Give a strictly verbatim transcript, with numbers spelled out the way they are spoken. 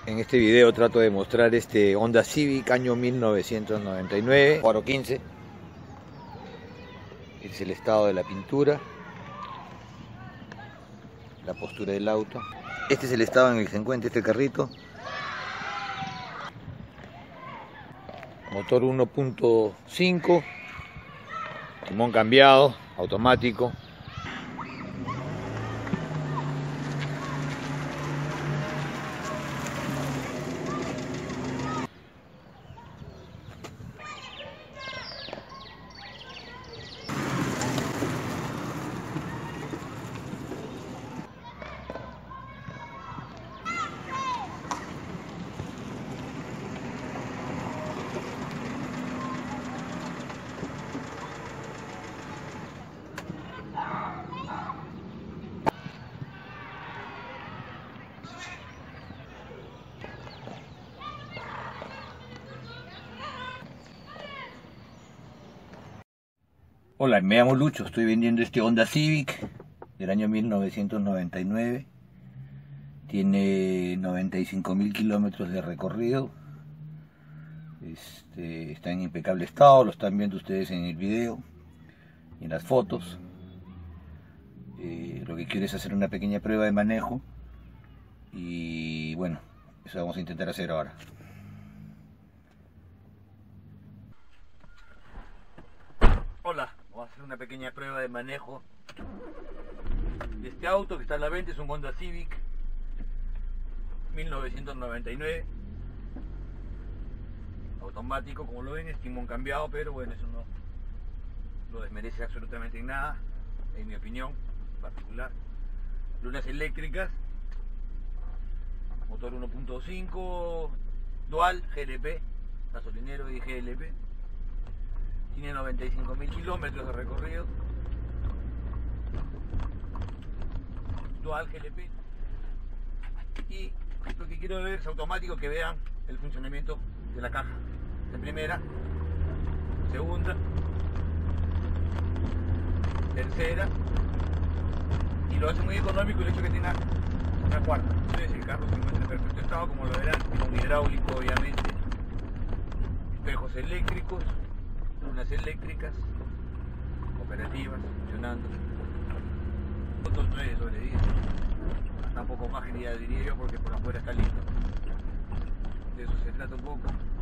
En este video trato de mostrar este Honda Civic año mil novecientos noventa y nueve, aro quince. Este es el estado de la pintura, la postura del auto. Este es el estado en el que se encuentra este carrito. Motor uno punto cinco, timón cambiado, automático. Hola, me llamo Lucho, estoy vendiendo este Honda Civic del año mil novecientos noventa y nueve. Tiene noventa y cinco mil kilómetros de recorrido. Este, está en impecable estado, lo están viendo ustedes en el video y en las fotos. Eh, lo que quiero es hacer una pequeña prueba de manejo y bueno, eso vamos a intentar hacer ahora. Hola, vamos a hacer una pequeña prueba de manejo de este auto que está a la venta. Es un Honda Civic mil novecientos noventa y nueve, automático, como lo ven, es timón cambiado, pero bueno, eso no lo desmerece absolutamente en nada, en mi opinión particular. Lunas eléctricas, motor uno punto cinco, dual, G L P, gasolinero y G L P. Tiene noventa y cinco mil kilómetros de recorrido. Dual G L P. Y lo que quiero ver es automático, que vean el funcionamiento de la caja. De primera, segunda, tercera. Y lo hace muy económico el hecho que tenga una cuarta. Entonces el carro se encuentra en perfecto estado, como lo verán, con hidráulico obviamente. Espejos eléctricos, lunas eléctricas, operativas, funcionando. Fotos nueve sobre diez. Hasta un poco más genial diría yo, porque por afuera está lindo. De eso se trata un poco.